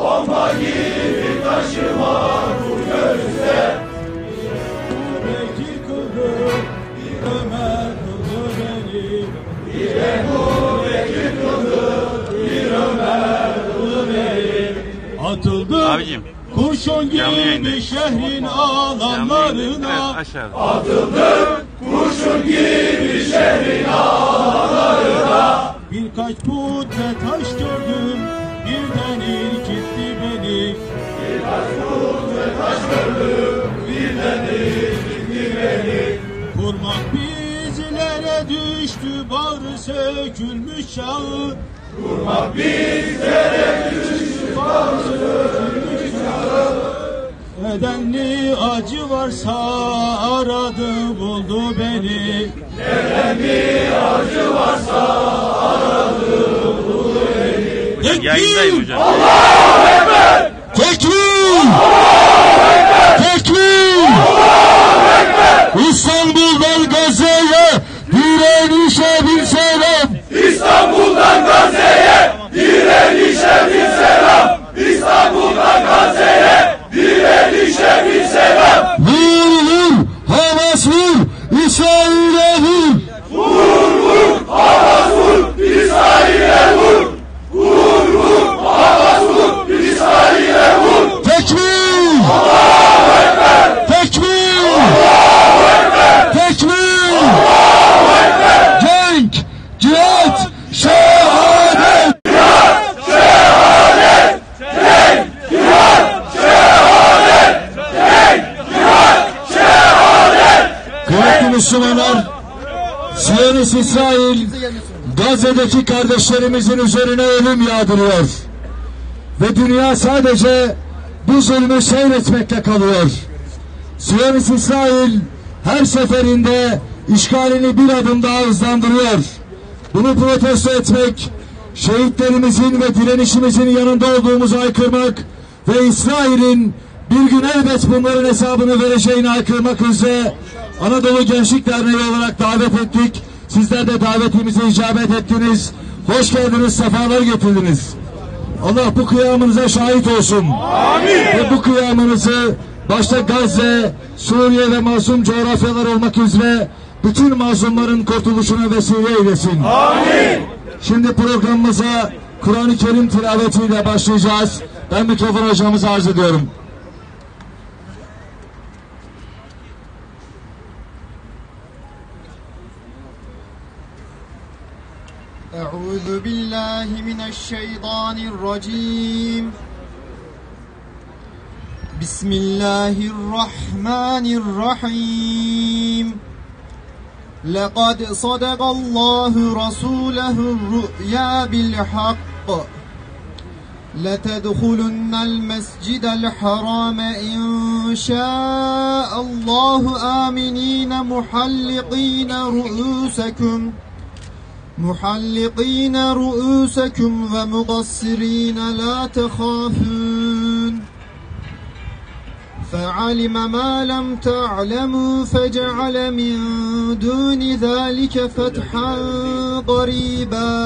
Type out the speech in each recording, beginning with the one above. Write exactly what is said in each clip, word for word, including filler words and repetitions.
bomba gibi taşıma bu göğüste. Bekir kıldı, bir Ömer kıldı beni. Bir Ebu Bekir kıldı, bir Ömer kıldı beni. Atıldı abicim, kurşun gibi şehrin alanlarına. Atıldı kurşun gibi şehrin alanlarına. Birkaç put ve taş gördüm, birden irkitti beni. Birkaç put ve taş gördüm, birden irkitti beni. Kurmak bizlere düştü, bağrı sökülmüş çağı. Kurmak bizlere düştü, bağrı sökülmüş çağı. Nedenli acı varsa aradı buldu beni. Nedenli acı varsa aradı buldu beni. Yayındayım hocam. Allahu Ekber! Tekbir! Allahu Ekber! Tekbir! Allahu Ekber! İstanbul'dan Gazze'ye direnişe bir selam. İstanbul'dan Gazze'ye direnişe bir selam. İstanbul'dan Gazze'ye direnişe bir selam. Vur vur, Hamas vur, İsrail'e vur. Vur vur, Hamas vur, İsrail'e vur. Vur vur, Hamas vur, İsrail'e vur. Tekbir! Allahu Ekber! Tekbir! Allahu Ekber! Tekbir! Allahu Ekber! Cenk, cihat, şehadet! Cihat, şehadet! Cenk, cihat, şehadet! Cenk, cihat, şehadet! Kıymetli Müslümanlar, Siyonist İsrail Gazze'deki kardeşlerimizin üzerine ölüm yağdırıyor. Ve dünya sadece bu zulmü seyretmekle kalıyor. Siyonist İsrail her seferinde işgalini bir adım daha hızlandırıyor. Bunu protesto etmek, şehitlerimizin ve direnişimizin yanında olduğumuzu haykırmak ve İsrail'in bir gün elbet bunların hesabını vereceğini haykırmak üzere Anadolu Gençlik Derneği olarak davet ettik. Sizler de davetimize icabet ettiniz. Hoş geldiniz, sefalar getirdiniz. Allah bu kıyamınıza şahit olsun. Amin. Ve bu kıyamınızı başta Gazze, Suriye ve mazlum coğrafyalar olmak üzere bütün mazlumların kurtuluşuna vesile eylesin. Amin. Şimdi programımıza Kur'an-ı Kerim tilavetiyle başlayacağız. Ben mikrofon hocamıza arz ediyorum. أعوذ بالله من الشيطان الرجيم بسم الله الرحمن الرحيم لقد صدق الله رسوله الرؤيا بالحق لتدخلن المسجد الحرام إن شاء الله آمنين محلقين رؤوسكم محلقين رؤوسكم ومقصرين لا تخافون فعلم ما لم تعلموا فجعل من دون ذلك فتحا قريبا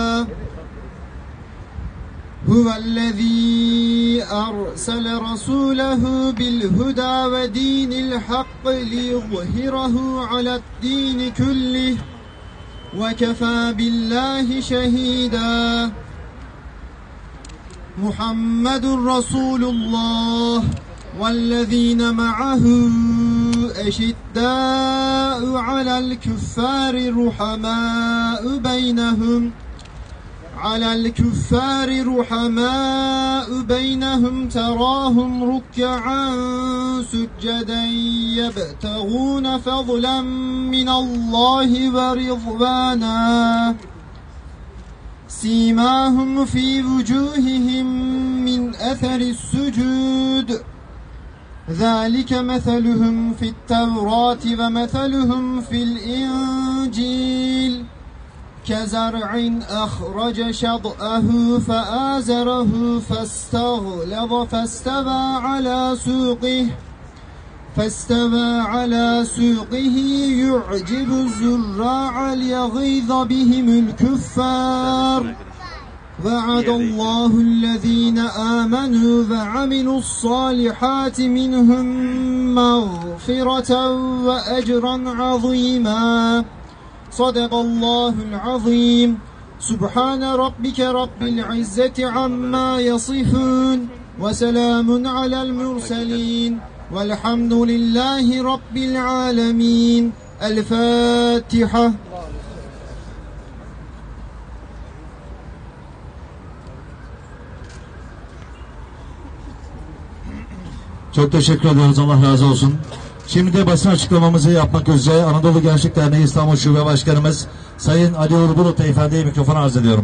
هو الذي أرسل رسوله بالهدى ودين الحق ليظهره على الدين كله وكفى بالله شهيدا محمد رسول الله والذين معه أشداء على الكفار رحماء بينهم على الكفار رحماء بينهم تراهم ركعا سجدا يبتغون فضلا من الله ورضوانا سيماهم في وجوههم من أثر السجود ذلك مثلهم في التوراة ومثلهم في الإنجيل كزرع أخرج شطأه فآزره فاستغلظ فاستوى على سوقه فاستوى على سوقه يعجب الزراع ليغيظ بهم الكفار وعد الله الذين آمنوا وعملوا الصالحات منهم مغفرة وأجرا عظيما صدق الله العظيم سبحان ربك رب العزة عما يصفون وسلام على المرسلين والحمد لله رب العالمين الفاتحة. Çok teşekkür ediyoruz. Allah razı olsun. Şimdi de basın açıklamamızı yapmak üzere Anadolu Gençlik Derneği İstanbul Şube Başkanımız Sayın Ali Uğur Bulut Efendi'ye mikrofonu arz ediyorum.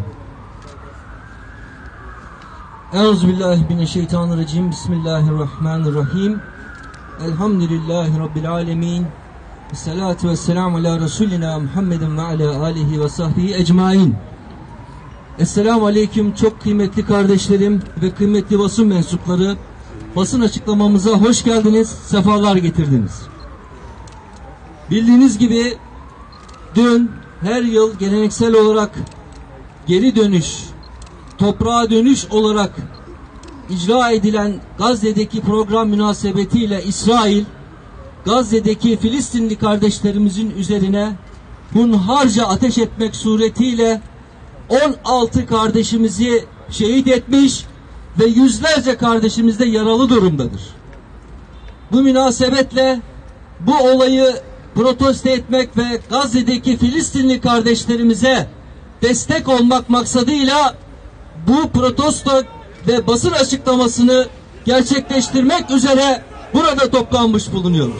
Euzubillahimineşşeytanirracim. Bismillahirrahmanirrahim. Elhamdülillahi Rabbil alemin. Esselatu vesselamu ala Resulina Muhammedin ve ala alihi ve sahbihi ecmain. Esselamu aleyküm çok kıymetli kardeşlerim ve kıymetli basın mensupları. Basın açıklamamıza hoş geldiniz, sefalar getirdiniz. Bildiğiniz gibi dün her yıl geleneksel olarak geri dönüş, toprağa dönüş olarak icra edilen Gazze'deki program münasebetiyle İsrail, Gazze'deki Filistinli kardeşlerimizin üzerine hunharca ateş etmek suretiyle on altı kardeşimizi şehit etmiş ve yüzlerce kardeşimiz de yaralı durumdadır. Bu münasebetle bu olayı protesto etmek ve Gazze'deki Filistinli kardeşlerimize destek olmak maksadıyla bu protesto ve basın açıklamasını gerçekleştirmek üzere burada toplanmış bulunuyoruz.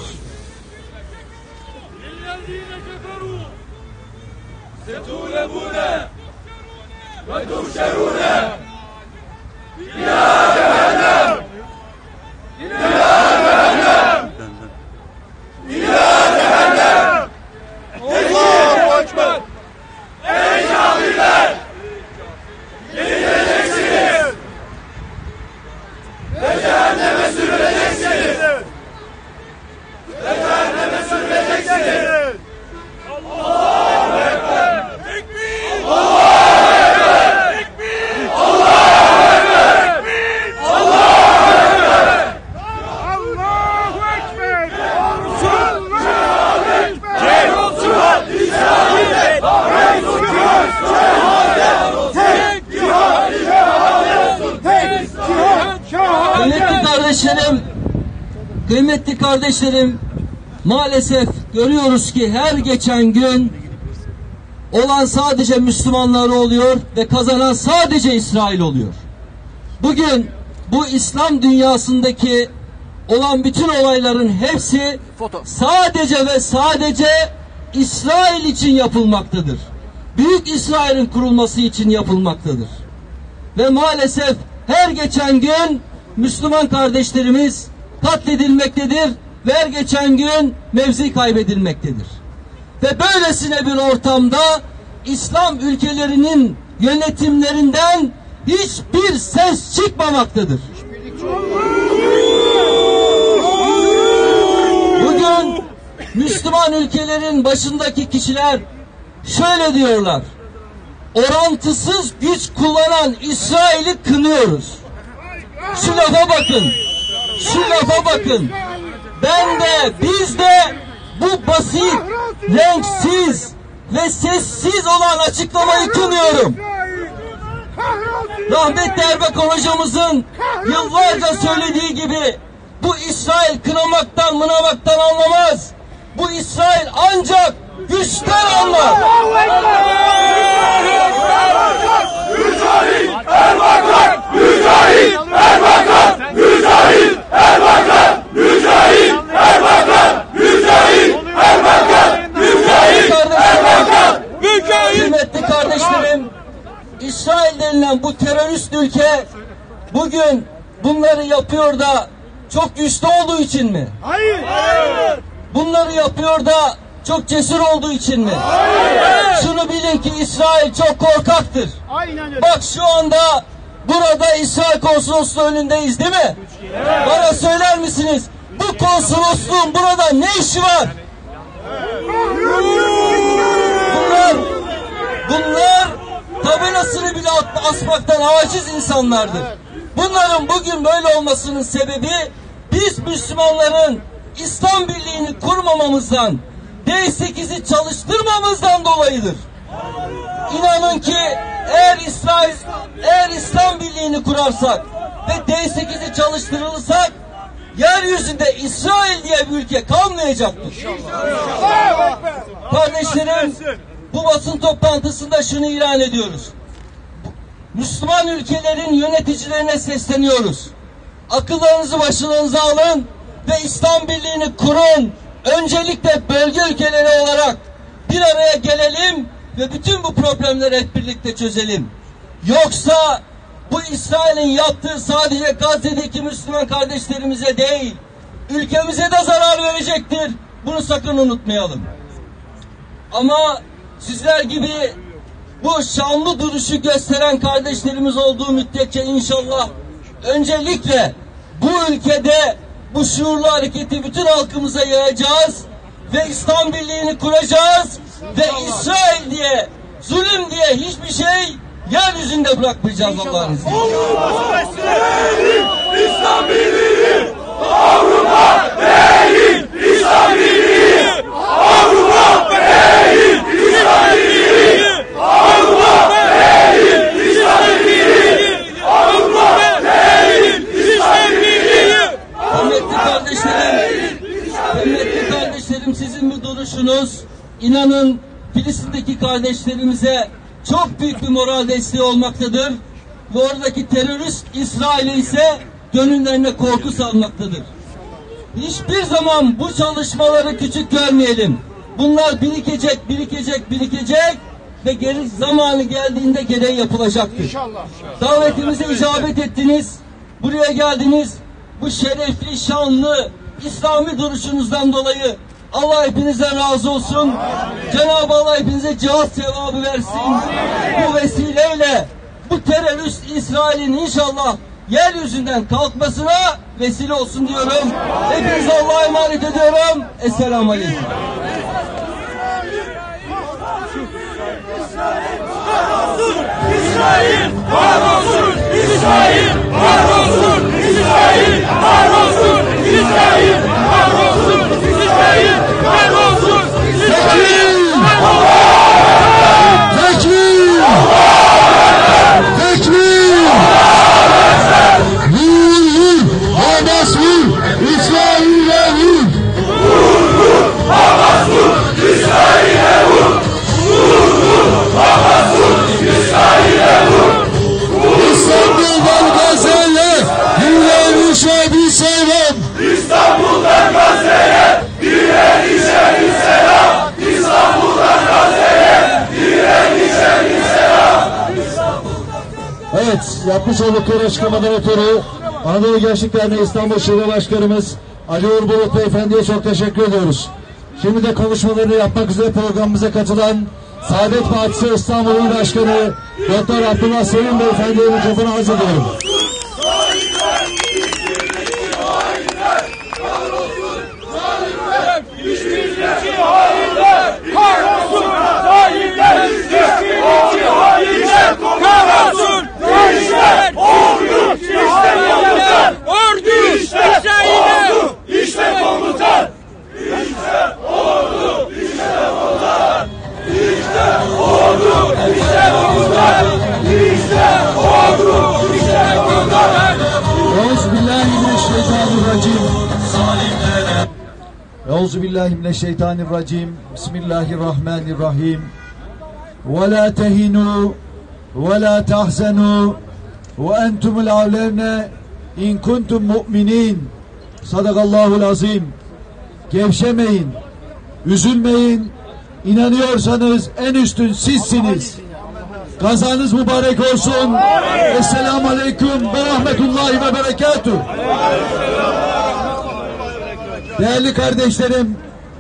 Allahu Ekber. Ey cahiller! Yenileceksiniz. Ve cehenneme sürüleceksiniz. Ve cehenneme sürüleceksiniz. Allahu Ekber. Tekbir. Allahu Ekber. Tekbir. Allahu Ekber. Tekbir. Allahu Ekber. Allahu Ekber. Allahu Ekber. Tek cihat İsrail'e. Tek cihat şehadet. Tek cihat şehadet. Tek cihat şehadet. Kıymetli kardeşlerim, kıymetli kardeşlerim, maalesef görüyoruz ki her geçen gün olan sadece Müslümanlar oluyor ve kazanan sadece İsrail oluyor. Bugün bu İslam dünyasındaki olan bütün olayların hepsi sadece ve sadece İsrail için yapılmaktadır. Büyük İsrail'in kurulması için yapılmaktadır. Ve maalesef her geçen gün Müslüman kardeşlerimiz katledilmektedir ve her geçen gün mevzi kaybedilmektedir. Ve böylesine bir ortamda İslam ülkelerinin yönetimlerinden hiçbir ses çıkmamaktadır. Bugün Müslüman ülkelerin başındaki kişiler şöyle diyorlar: orantısız güç kullanan İsrail'i kınıyoruz. Şu lafa bakın, şu lafa bakın. Ben de, biz de bu basit, renksiz ve sessiz olan açıklamayı kınıyorum. Rahmetli Erbakan hocamızın yıllarca söylediği gibi bu İsrail kınamaktan, mınamaktan anlamaz. Bu İsrail ancak güçten anlar. Mücahit Erbakan! Mücahit Erbakan! Mücahit Erbakan! Mücahit Erbakan! Mücahit Erbakan! Mücahit Erbakan! Kıymetli kardeşlerim, İsrail denilen bu terörist ülke bugün bunları yapıyor da çok güçlü olduğu için mi? Hayır! Hayır! Bunları yapıyor da çok cesur olduğu için mi? Hayır! Şunu bilin ki İsrail çok korkaktır. Aynen öyle. Bak şu anda burada İsrail konsolosluğu önündeyiz değil mi? Evet. Bana söyler misiniz? Bu konsolosluğun burada ne işi var? Evet. Bunlar, bunlar tabelasını bile asmaktan aciz insanlardır. Bunların bugün böyle olmasının sebebi biz Müslümanların İslam Birliği'ni kurmamamızdan, D sekiz'i çalıştırmamızdan dolayıdır. İnanın ki eğer İsrail, eğer İslam Birliği'ni kurarsak ve D sekiz'i çalıştırılırsak yeryüzünde İsrail diye bir ülke kalmayacaktır. Kardeşlerim, bu basın toplantısında şunu ilan ediyoruz. Müslüman ülkelerin yöneticilerine sesleniyoruz. Akıllarınızı başınıza alın ve İslam Birliği'ni kurun. Öncelikle bölge ülkeleri olarak bir araya gelelim ve bütün bu problemleri hep birlikte çözelim. Yoksa bu İsrail'in yaptığı sadece Gazze'deki Müslüman kardeşlerimize değil, ülkemize de zarar verecektir. Bunu sakın unutmayalım. Ama sizler gibi bu şanlı duruşu gösteren kardeşlerimiz olduğu müddetçe inşallah öncelikle bu ülkede bu şuurlu hareketi bütün halkımıza yayacağız ve İslam Birliği'ni kuracağız ve İsrail diye, zulüm diye hiçbir şey yeryüzünde bırakmayacağız Allah'ın izniyle. İslam Birliği, Avrupa değil, İslam Birliği, Avrupa değil, İslam Birliği, Avrupa değil, İslam Birliği, Avrupa değil, İslam Birliği. Kıymetli kardeşlerim, kıymetli kardeşlerim, sizin bu duruşunuz inanın Filistin'deki kardeşlerimize çok büyük bir moral desteği olmaktadır. Ve oradaki terörist İsrail'e ise gönüllerine korku salmaktadır. Hiçbir zaman bu çalışmaları küçük görmeyelim. Bunlar birikecek, birikecek, birikecek ve geri zamanı geldiğinde gereği yapılacaktır. İnşallah. Davetimize icabet ettiniz, buraya geldiniz. Bu şerefli, şanlı, İslami duruşunuzdan dolayı Allah hepinizden razı olsun. Cenab-ı Allah hepinize cihat sevabı versin. Amin. Bu vesileyle bu terörist İsrail'in inşallah yeryüzünden kalkmasına vesile olsun diyorum. Hepinize Allah'a emanet ediyorum. Esselamu Aleyküm. İsrail var olsun! İsrail var olsun! İsrail var olsun! İsrail var olsun! İsrail var olsun! Tekbir! Tekbir! Tekbir! Vur vur! Hamas vur! İsrail'e vur! Vur vur! Hamas vur! İsrail'e vur! Vur vur! Hamas vur! İsrail'e vur! İstanbul'dan Gazze'ye direnişe bir selam! İstanbul'dan Gazze'ye direnişe bir selam! İstanbul'dan Gazze'ye direnişe bir selam! Evet, yapmış oldukları açıklama moderatörü Anadolu Gençlik Derneği İstanbul Şube Başkanımız Ali Uğur Bulut Beyefendi'ye çok teşekkür ediyoruz. Şimdi de konuşmalarını yapmak üzere programımıza katılan Saadet Partisi İstanbul İl Başkanı Doktor Abdullah Sevim Beyefendi'ye mikrofonu arz ediyorum. İşbirlikçi hainler! Kahrolsun! Hainler! İşbirlikçi hainler! Kahrolsun! İşte ordu! İşte komutan! Ordu! İşte ordu! İşte komutan! İşte ordu! İşte komutan! İşte ordu! İşte komutan! İşte ordu! İşte komutan! Euzubillahimineşşeytanirracim. Euzubillahimineşşeytanirracim. Bismillahirrahmanirrahim. Ve la tehinu ve la tahzenu ve entumul avlevne in kuntum mu'minin. Sadakallahul azim. Gevşemeyin, üzülmeyin. İnanıyorsanız en üstün sizsiniz. Kazanız mübarek olsun. Esselamu aleyküm ve rahmetullahi ve berekatuhu. Değerli kardeşlerim,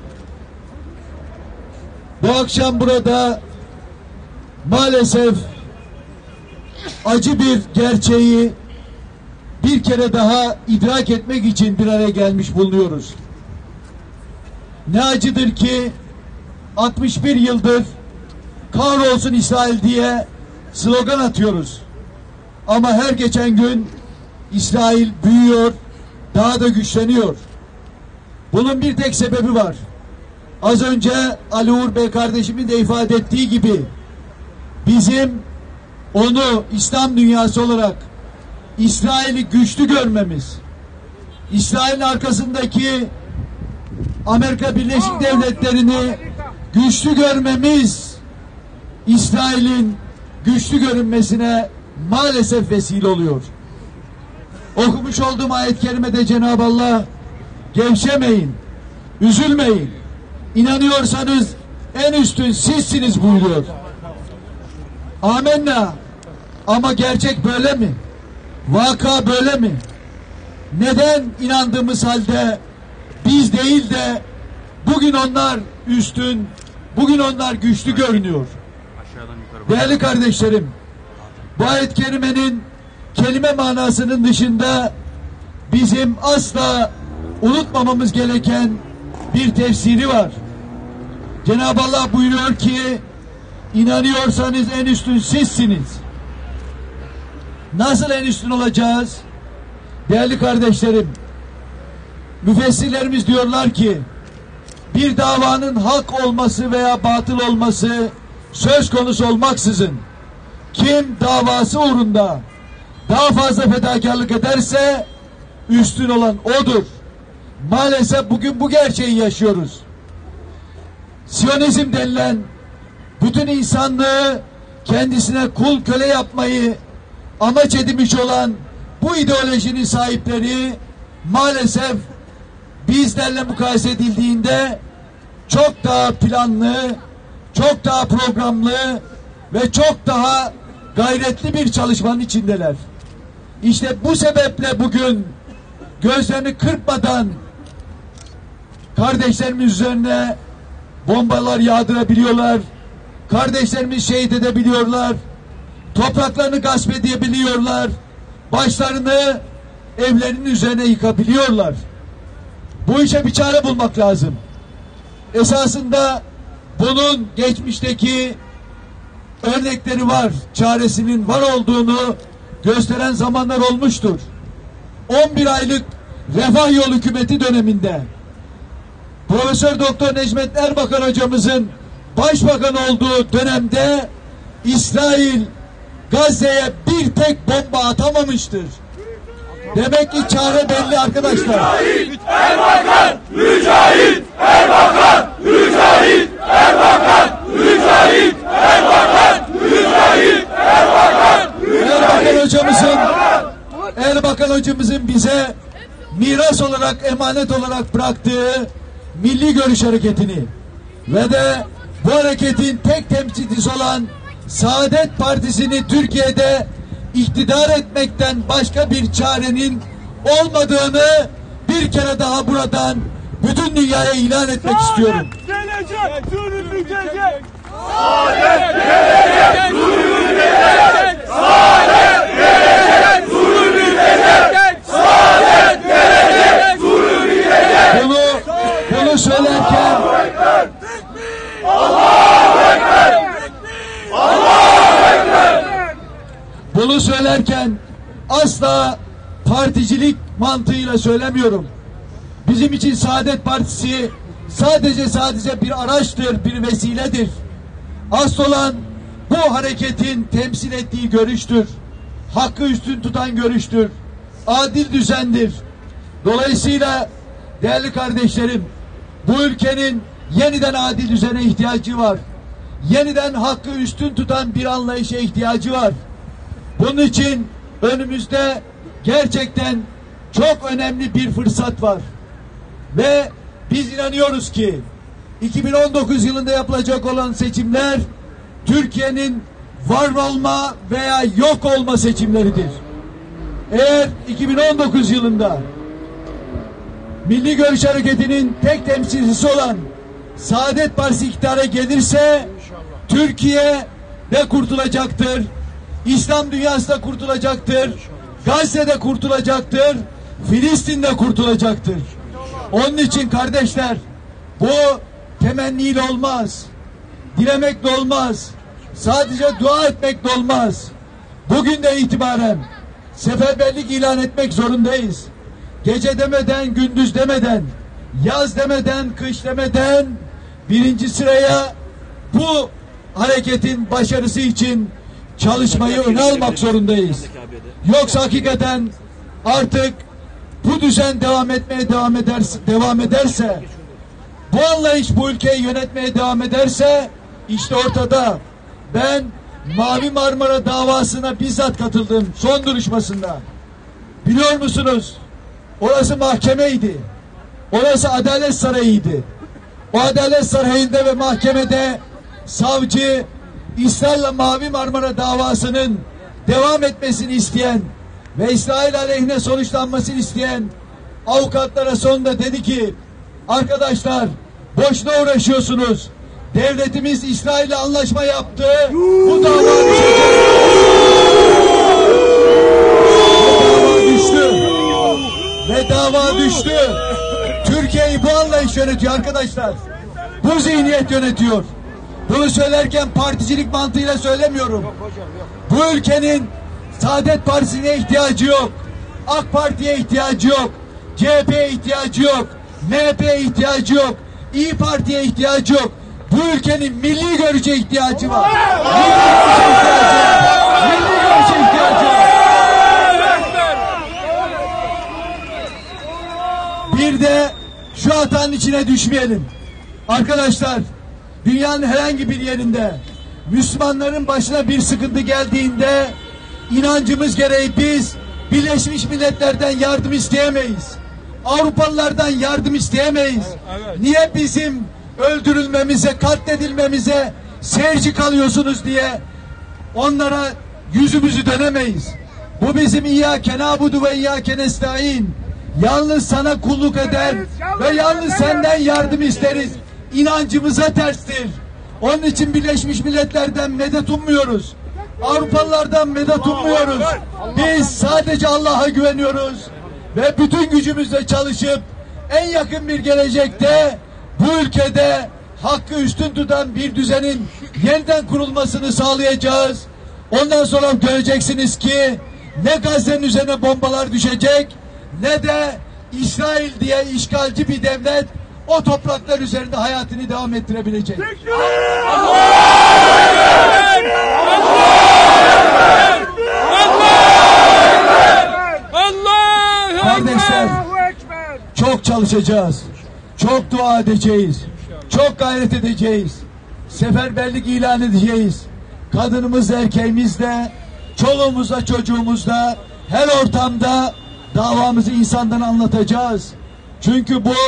bu akşam burada maalesef acı bir gerçeği bir kere daha idrak etmek için bir araya gelmiş bulunuyoruz. Ne acıdır ki altmış bir yıldır kahrolsun İsrail diye slogan atıyoruz. Ama her geçen gün İsrail büyüyor, daha da güçleniyor. Bunun bir tek sebebi var. Az önce Ali Uğur Bey kardeşimin de ifade ettiği gibi bizim onu İslam dünyası olarak İsrail'i güçlü görmemiz, İsrail'in arkasındaki Amerika Birleşik Devletleri'ni güçlü görmemiz İsrail'in güçlü görünmesine maalesef vesile oluyor. Okumuş olduğum ayet-i kerimede Cenab-ı Allah gevşemeyin, üzülmeyin, İnanıyorsanız en üstün sizsiniz buyuruyor. Amenna. Ama gerçek böyle mi? Vaka böyle mi? Neden inandığımız halde biz değil de bugün onlar üstün, bugün onlar güçlü görünüyor? Değerli kardeşlerim, bu ayet-i kerimenin kelime manasının dışında bizim asla unutmamamız gereken bir tefsiri var. Cenab-ı Allah buyuruyor ki inanıyorsanız en üstün sizsiniz. Nasıl en üstün olacağız? Değerli kardeşlerim, müfessirlerimiz diyorlar ki bir davanın hak olması veya batıl olması söz konusu olmaksızın kim davası uğrunda daha fazla fedakarlık ederse üstün olan odur. Maalesef bugün bu gerçeği yaşıyoruz. Siyonizm denilen bütün insanlığı kendisine kul köle yapmayı amaç edinmiş olan bu ideolojinin sahipleri maalesef bizlerle mukayese edildiğinde çok daha planlı, çok daha programlı ve çok daha gayretli bir çalışmanın içindeler. İşte bu sebeple bugün gözlerini kırpmadan kardeşlerimiz üzerine bombalar yağdırabiliyorlar. Kardeşlerimiz şehit edebiliyorlar. Topraklarını gasp edebiliyorlar. Başlarını evlerinin üzerine yıkabiliyorlar. Bu işe bir çare bulmak lazım. Esasında bunun geçmişteki örnekleri var. Çaresinin var olduğunu gösteren zamanlar olmuştur. on bir aylık Refah Yolu hükümeti döneminde Profesör Doktor Necmettin Erbakan hocamızın başbakan olduğu dönemde İsrail Gazze'ye bir tek bomba atamamıştır. Demek ki çare belli arkadaşlar. Mücahit Erbakan! Mücahit Erbakan! Mücahit Erbakan! Mücahit Erbakan! Mücahit Erbakan! Erbakan hocamızın Erbakan hocamızın bize miras olarak, emanet olarak bıraktığı Milli Görüş Hareketi'ni ve de bu hareketin tek temsilcisi olan Saadet Partisi'ni Türkiye'de iktidar etmekten başka bir çarenin olmadığını bir kere daha buradan bütün dünyaya ilan etmek istiyorum. Gelecek, zulüm bitecek. Saadet gelecek, zulüm bitecek. Saadet gelecek, zulüm bitecek. Saadet gelecek, zulüm bitecek. Bunu, bunu söylerken Allahu Ekber! Allahu Ekber! Bunu söylerken asla particilik mantığıyla söylemiyorum. Bizim için Saadet Partisi sadece sadece bir araçtır, bir vesiledir. Asıl olan bu hareketin temsil ettiği görüştür. Hakkı üstün tutan görüştür. Adil düzendir. Dolayısıyla değerli kardeşlerim, bu ülkenin yeniden adil düzene ihtiyacı var. Yeniden hakkı üstün tutan bir anlayışa ihtiyacı var. Bunun için önümüzde gerçekten çok önemli bir fırsat var. Ve biz inanıyoruz ki iki bin on dokuz yılında yapılacak olan seçimler Türkiye'nin var olma veya yok olma seçimleridir. Eğer iki bin on dokuz yılında Milli Görüş Hareketi'nin tek temsilcisi olan Saadet Partisi iktidara gelirse Türkiye de kurtulacaktır. İslam dünyası da kurtulacaktır. Gazze'de kurtulacaktır. Filistin'de kurtulacaktır. Onun için kardeşler bu temenniyle olmaz. Dilemekle olmaz. sadece dua etmekle olmaz. Bugün de itibaren seferberlik ilan etmek zorundayız. Gece demeden, gündüz demeden, yaz demeden, kış demeden birinci sıraya bu hareketin başarısı için çalışmayı öne almak zorundayız. Yoksa hakikaten artık bu düzen devam etmeye devam ederse, devam ederse, bu anlayış bu ülkeyi yönetmeye devam ederse, işte ortada ben Mavi Marmara davasına bizzat katıldım son duruşmasında. Biliyor musunuz? Orası mahkemeydi. Orası Adalet Sarayı'ydı. O Adalet Sarayı'nda ve mahkemede savcı İsrail'le Mavi Marmara davasının devam etmesini isteyen ve İsrail aleyhine sonuçlanmasını isteyen avukatlara sonunda dedi ki, arkadaşlar boşuna uğraşıyorsunuz. Devletimiz İsrail'le anlaşma yaptı. Bu dava düşecek. Ve dava düştü. Ve dava düştü. Türkiye'yi bu anlayış yönetiyor arkadaşlar. Bu zihniyet yönetiyor. Bunu söylerken particilik mantığıyla söylemiyorum. Bu ülkenin Saadet Partisi'ne ihtiyacı yok. AK Parti'ye ihtiyacı yok. C H P'ye ihtiyacı yok. M H P'ye ihtiyacı yok. İyi Parti'ye ihtiyacı yok. Bu ülkenin milli görüşe ihtiyacı var. Milli görüşe ihtiyacı var. Bir de şu hatanın içine düşmeyelim. Arkadaşlar, dünyanın herhangi bir yerinde Müslümanların başına bir sıkıntı geldiğinde inancımız gereği biz Birleşmiş Milletler'den yardım isteyemeyiz. Avrupalılardan yardım isteyemeyiz. Evet. Niye bizim öldürülmemize, katledilmemize seyirci kalıyorsunuz diye onlara yüzümüzü dönemeyiz. Bu bizim İyyâke na'budu ve İyyâke nestaîn. Yalnız sana kulluk eder ve yalnız senden yardım isteriz. İnancımıza terstir. Onun için Birleşmiş Milletler'den medet ummuyoruz. Avrupalılardan medet ummuyoruz. Biz sadece Allah'a güveniyoruz ve bütün gücümüzle çalışıp en yakın bir gelecekte bu ülkede hakkı üstün tutan bir düzenin yeniden kurulmasını sağlayacağız. Ondan sonra göreceksiniz ki ne Gazze'nin üzerine bombalar düşecek ne de İsrail diye işgalci bir devlet o topraklar üzerinde hayatını devam ettirebilecek. Kardeşler, çok çalışacağız. Çok dua edeceğiz. Çok gayret edeceğiz. Seferberlik ilan edeceğiz. Kadınımız, erkeğimizle, çoluğumuzla, çocuğumuzla her ortamda davamızı insandan anlatacağız. Çünkü bu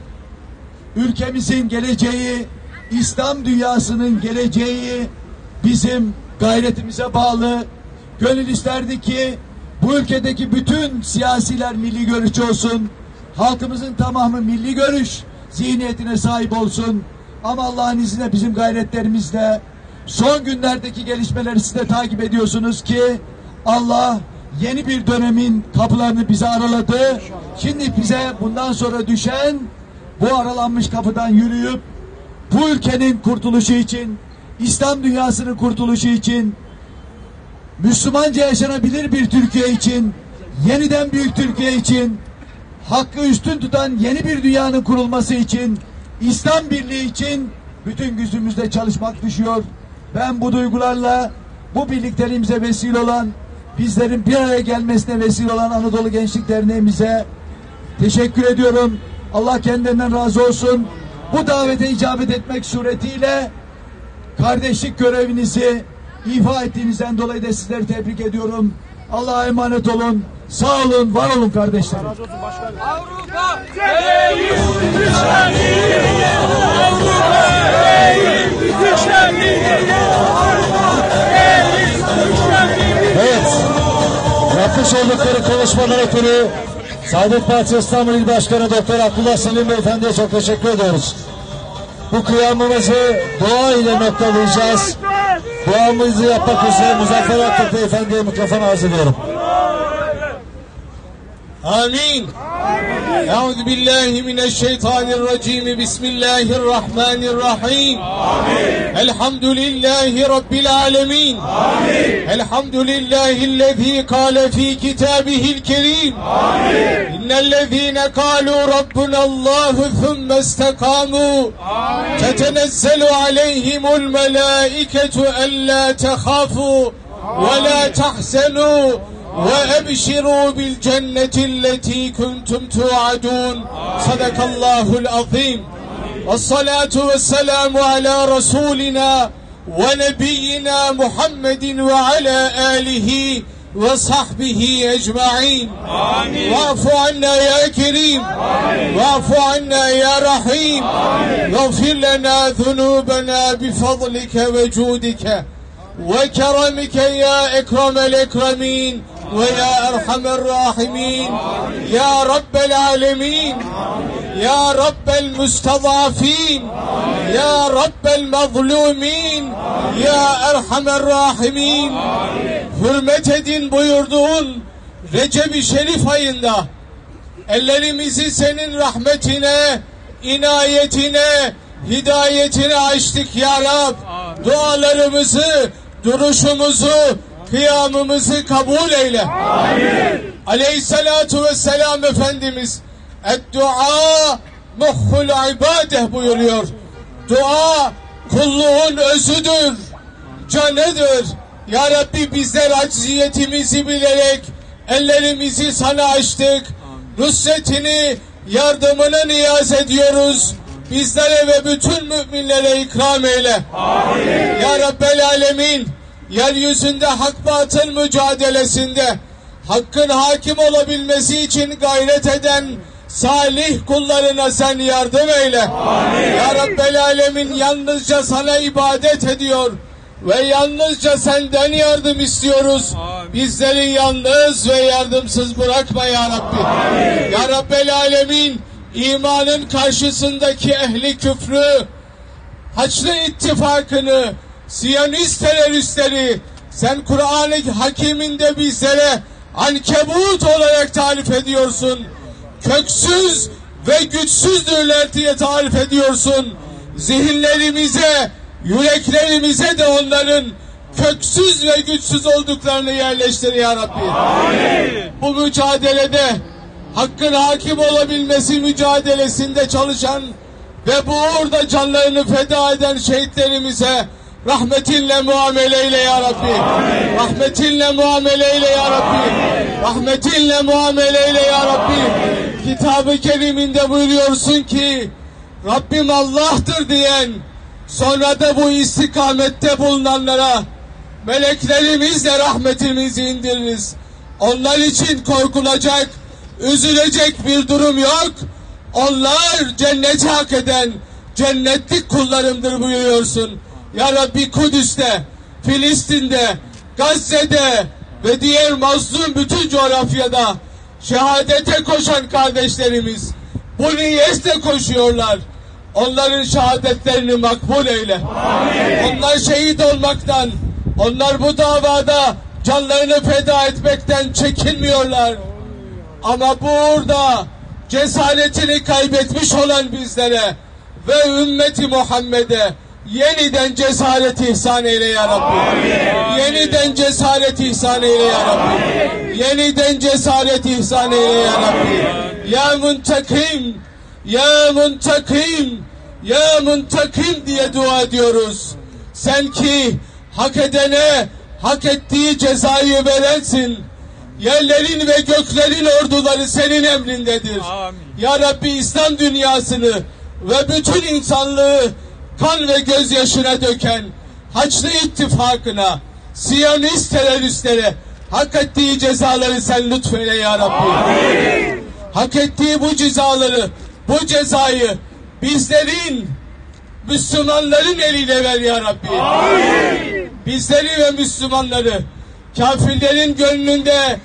ülkemizin geleceği, İslam dünyasının geleceği bizim gayretimize bağlı. Gönül isterdi ki bu ülkedeki bütün siyasiler milli görüşçü olsun. Halkımızın tamamı milli görüş zihniyetine sahip olsun. Ama Allah'ın izniyle bizim gayretlerimizle son günlerdeki gelişmeleri siz de takip ediyorsunuz ki Allah yeni bir dönemin kapılarını bize araladı. Şimdi bize bundan sonra düşen bu aralanmış kapıdan yürüyüp bu ülkenin kurtuluşu için, İslam dünyasının kurtuluşu için, Müslümanca yaşanabilir bir Türkiye için, yeniden büyük Türkiye için, hakkı üstün tutan yeni bir dünyanın kurulması için, İslam birliği için bütün gücümüzle çalışmak düşüyor. Ben bu duygularla bu birlikteliğimize vesile olan, bizlerin bir araya gelmesine vesile olan Anadolu Gençlik Derneğimize teşekkür ediyorum. Allah kendilerinden razı olsun. Bu davete icabet etmek suretiyle kardeşlik görevinizi ifa ettiğinizden dolayı da sizleri tebrik ediyorum. Allah'a emanet olun. Sağ olun, var olun kardeşlerim. Avrupa değil, güçlendiği. Avrupa değil, güçlendiği. Avrupa değil, güçlendiği. Evet. Yapmış oldukları konuşmalar ötürü Saadet Partisi İstanbul İl Başkanı Doktor Abdullah Selim Beyefendi'ye çok teşekkür ediyoruz. Bu kıyamımızı dua ile noktalayacağız. Duamızı yapmak üzere Muzaffer Aktürk Beyefendi'ye mikrofon arz ediyorum. Amin. Euzu billahi mineşşeytanirracim. Bismillahirrahmanirrahim. Amin. Elhamdülillahi rabbil alamin. Amin. Elhamdülillahillezî kâle fî kitâbihil kerîm. Amin. İnnellezîne kâlû rabbunallâhu thumme istekâmû. Amin. Tetenezzelu aleyhimul melâiketu ellâ tehâfû ve lâ tahzenû وَأَبْشِرُوا بِالْجَنَّةِ الَّتِي كُنْتُمْ تُوعَدُونَ صدق الله العظيم والصلاة والسلام على رسولنا ونبينا محمد وعلى آله وصحبه أجمعين واعف عنا يا كريم واعف عنا يا رحيم واغفر لنا ذنوبنا بفضلك وجودك وكرمك يا أكرم الأكرمين ويا أرحم الراحمين يا رب العالمين يا رب المستضعفين يا رب المظلومين يا أرحم الراحمين. Hürmet edin buyurduğun Recep-i Şerif ayında ellerimizi senin rahmetine, inayetine, hidayetine açtık ya Rab. Dualarımızı, duruşumuzu, kıyamımızı kabul eyle. Amin. Aleyhissalatu vesselam Efendimiz "Eddua muhhul ibadeh" buyuruyor. Dua kulluğun özüdür, canıdır. Ya Rabbi bizler acziyetimizi bilerek ellerimizi sana açtık. Nusretini, yardımını niyaz ediyoruz. Bizlere ve bütün müminlere ikram eyle. Amin. Ya Rabbel Alemin, yeryüzünde hak batıl mücadelesinde hakkın hakim olabilmesi için gayret eden salih kullarına sen yardım eyle. Amin. Ya Rabbel Alemin, yalnızca sana ibadet ediyor ve yalnızca senden yardım istiyoruz. Amin. Bizleri yalnız ve yardımsız bırakma ya Rabbi. Amin. Ya Rabbel Alemin, imanın karşısındaki ehli küfrü, Haçlı ittifakını, Siyonist teröristleri sen Kur'an-ı Hakim'inde bizlere ankebut olarak tarif ediyorsun. Köksüz ve güçsüzdürler diye tarif ediyorsun. Zihinlerimize, yüreklerimize de onların köksüz ve güçsüz olduklarını yerleştir ya Rabbi. Amin. Bu mücadelede hakkın hakim olabilmesi mücadelesinde çalışan ve bu uğurda canlarını feda eden şehitlerimize rahmetinle muamele eyle ya Rabbi. Amin. Rahmetinle muamele eyle ya Rabbi. Amin. Rahmetinle muamele eyle ya Rabbi. Amin. Kitab-ı Kerim'inde buyuruyorsun ki Rabbim Allah'tır diyen, sonra da bu istikamette bulunanlara meleklerimizle rahmetimizi indiririz. Onlar için korkulacak, üzülecek bir durum yok. Onlar cenneti hak eden cennetlik kullarımdır buyuruyorsun. Ya Rabbi, Kudüs'te, Filistin'de, Gazze'de ve diğer mazlum bütün coğrafyada şehadete koşan kardeşlerimiz bu niyetle koşuyorlar. Onların şehadetlerini makbul eyle. Amin. Onlar şehit olmaktan, onlar bu davada canlarını feda etmekten çekinmiyorlar. Ama bu uğurda cesaretini kaybetmiş olan bizlere ve ümmeti Muhammed'e yeniden cesaret ihsan eyle ya Rabbi. Amin. Yeniden cesaret ihsan eyle ya Rabbi. Amin. Yeniden cesaret ihsan eyle ya Rabbi. Amin. Ya muntakim, ya muntakim, ya muntakim diye dua ediyoruz. Sen ki hak edene hak ettiği cezayı verensin. Yerlerin ve göklerin orduları senin emrindedir. Amin. Ya Rabbi, İslam dünyasını ve bütün insanlığı kan ve gözyaşına döken Haçlı ittifakına, Siyonist teröristlere hak ettiği cezaları sen lütfeyle ya Rabbi. Amin. Hak ettiği bu cezaları, bu cezayı bizlerin, Müslümanların eliyle ver ya Rabbi. Amin. Bizleri ve Müslümanları kafirlerin gönlünde,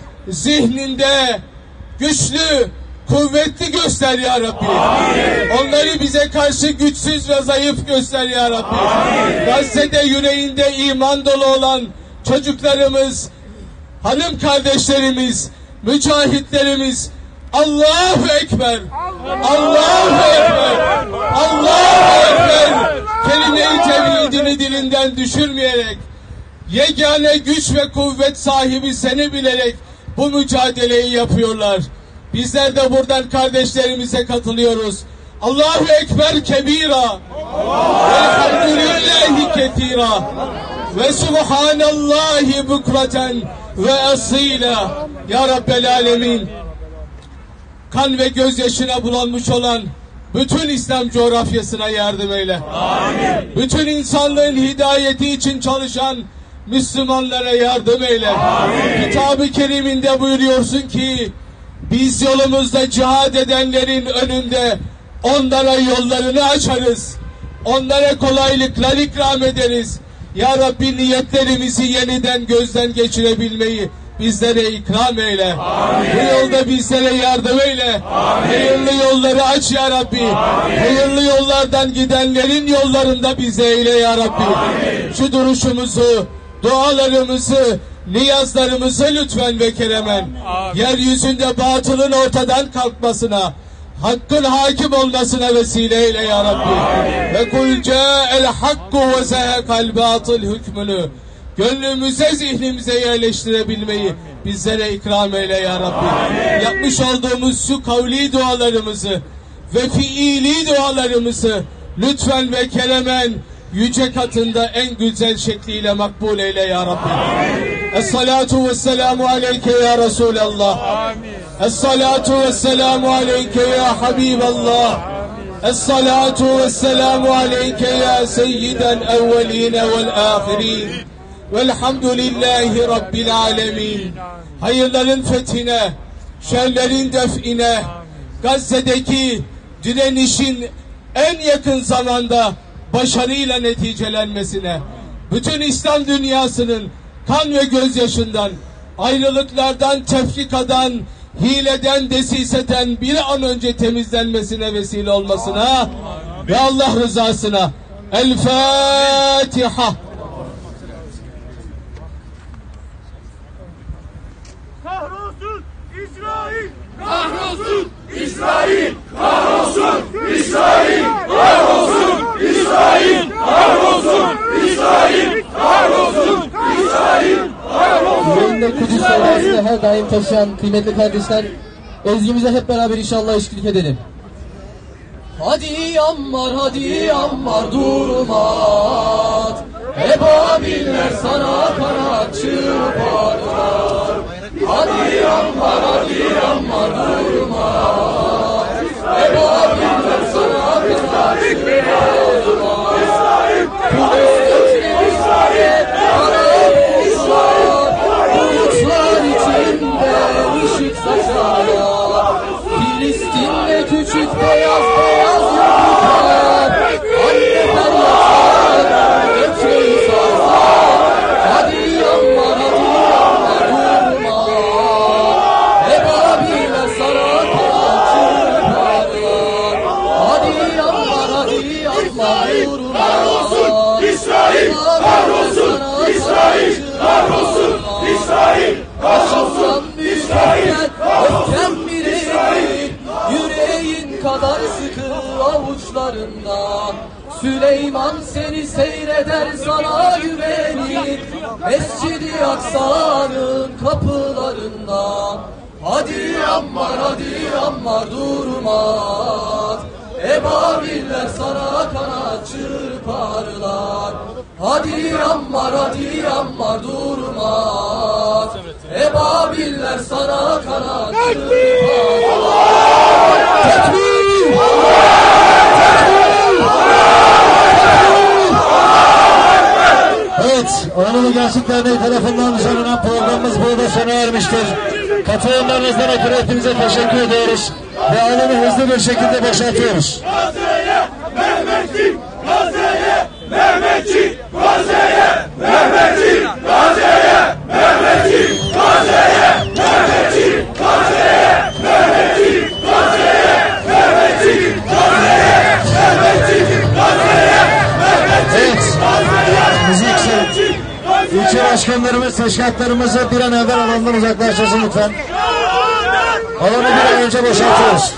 zihninde güçlü, kuvvetli göster ya Rabbi. Amin. Onları bize karşı güçsüz ve zayıf göster ya Rabbi. Amin. Gazze'de yüreğinde iman dolu olan çocuklarımız, hanım kardeşlerimiz, mücahitlerimiz Allahu Ekber, Allahu Ekber, Allahu Ekber. Kelime-i tevhidini dilinden düşürmeyerek, yegane güç ve kuvvet sahibi seni bilerek bu mücadeleyi yapıyorlar. Bizler de buradan kardeşlerimize katılıyoruz. Allahu Ekber kebira, velhamdülillahi ketira, ve subhanallahi bukraten ve asila. Ya Rabbel Alemin, kan ve gözyaşına bulanmış olan bütün İslam coğrafyasına yardım eyle. Amin. Bütün insanlığın hidayeti için çalışan Müslümanlara yardım eyle. Amin. Kitab-ı Kerim'inde buyuruyorsun ki, biz yolumuzda cihad edenlerin önünde onlara yollarını açarız. Onlara kolaylıklar ikram ederiz. Ya Rabbi, niyetlerimizi yeniden gözden geçirebilmeyi bizlere ikram eyle. Amin. Bu yolda bizlere yardım eyle. Amin. Hayırlı yolları aç ya Rabbi. Amin. Hayırlı yollardan gidenlerin yollarında bize eyle ya Rabbi. Amin. Şu duruşumuzu, dualarımızı, niyazlarımızı lütfen ve keremen, Amin, yeryüzünde batılın ortadan kalkmasına, hakkın hakim olmasına vesile eyle ya Rabbi. Amin. Ve kul ca'el hakku ve zehekal batıl hükmünü gönlümüze, zihnimize yerleştirebilmeyi bizlere ikram eyle ya Rabbi. Amin. Yapmış olduğumuz şu kavli dualarımızı ve fiili dualarımızı lütfen ve keremen yüce katında en güzel şekliyle makbul eyle ya Rabbi. Es-salatu vesselamu aleyke ya Resulallah. Es-salatu vesselamu aleyke ya Habiballah. Es-salatu vesselamu aleyke ya seyyidel evveline vel ahirin. Velhamdülillahi Rabbil alemin. Hayırların fethine, şerlerin define, Gazze'deki direnişin en yakın zamanda başarıyla neticelenmesine, bütün İslam dünyasının kan ve gözyaşından, ayrılıklardan, tefrikadan, hileden, desiseden bir an önce temizlenmesine vesile olmasına ve Allah rızasına. El Fatiha. Kahrolsun İsrail! Kahrolsun İsrail! Kahrolsun İsrail! Kahrolsun İsrail! Kahrolsun İsrail! Kahrolsun İsrail! Kahrolsun! Yüreğinde Kudüs sevdasını her daim taşıyan kıymetli kardeşler, ezgimize hep beraber inşallah eşlik edelim. Hadi Ammar, hadi Ammar durmat, Ebabiller sana kanat çırparlar. Hadi Ammar, hadi Ammar durmat, Ebabiller sana kanat çırparlar. Kudüs'te İsrail, kanat bulutlar, bulutlar içinde ışık saçar. Filistin'de küçük beyaz beyaz yurtlar, anneler yaşar, gençleri sarsar. Hadi Ammar, hadi Ammar durma, Ebabiller sana kanat çırparlar. Hadi Ammar, hadi Ammar durma. Kahrolsun İsrail! Kahrolsun İsrail! Kahrolsun İsrail! Kahrolsun İsrail! Öfkem bireyin, yüreğin kadar sıkı avuçlarında. Süleyman seni seyreder sana güvenir, Mescid-i Aksa'nın kapılarında. Hadi Ammar, hadi Ammar durmaz, Ebabiller sana kanat çırparlar. Hadi Ammar, hadi Ammar durmaz, Ebabiller sana kanat çırparlar. Tekbir! Evet, Anadolu Gençlik Derneği tarafından düzenlenen programımız burada sona ermiştir. Katılımlarınızdan ötürü hepinize teşekkür ediyoruz ve alanı hızlı bir şekilde boşaltıyoruz. Gazze'ye Mehmetçik! Gazze'ye Mehmetçik! Gazze'ye Mehmetçik! Gazze'ye Mehmetçik! Gazze'ye Mehmetçik! Gazze'ye Mehmetçik! Gazze'ye Mehmetçik! Gazze'ye Mehmetçik! Gazze'ye Mehmetçik! Evet, müzik ilçe başkanlarımız, teşkilatlarımızı bir an evvel alandan uzaklaştırsın lütfen. Alanı bir an önce boşaltıyoruz.